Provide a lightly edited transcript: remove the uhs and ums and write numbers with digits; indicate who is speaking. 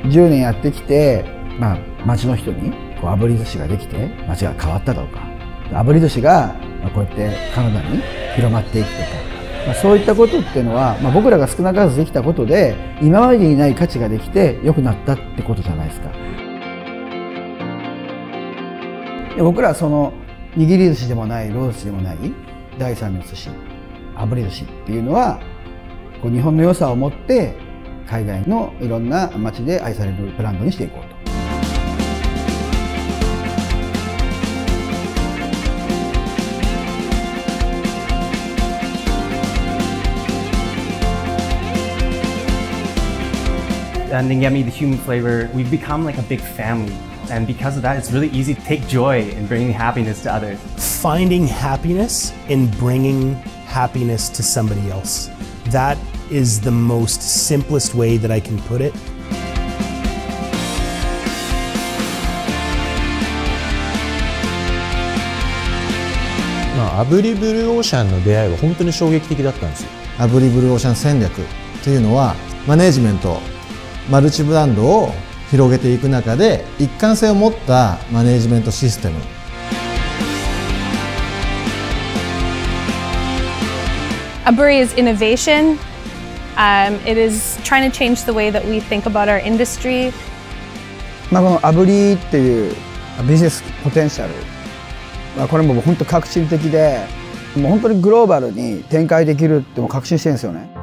Speaker 1: 10年やってきて、町の人にこう炙り寿司ができて町が変わっただとか、炙り寿司がこうやってカナダに広まっていくとか、そういったことっていうのは、僕らが少なからずできたことで今までにない価値ができて良くなったってことじゃないですか。で僕らはその握り寿司でもないロー寿司でもない第三の寿司、炙り寿司っていうのはこう日本の良さを持って海外のいろんな街で愛されるブランドにしていこうと。
Speaker 2: And Ngemi, the human flavor, we've become like a big family. And because of that, it's really easy to take joy in bringing happiness to others.
Speaker 3: Finding happiness in bringing happiness to somebody else. That is the most simplest way that I can put it.
Speaker 4: 炙りブルーオーシャンの出会いは本当に衝撃的だったんですよ。
Speaker 1: 炙りブルーオーシャン戦略というのはマネジメント、マルチブランドを広げていく中で一貫性を持ったマネジメントシステム。
Speaker 5: Aburi is innovation. It is trying to change the way that we think about our industry.
Speaker 1: この炙りっていうビジネスポテンシャル、これも本当革新的で、もう本当にグローバルに展開できるっても確信してるんですよね。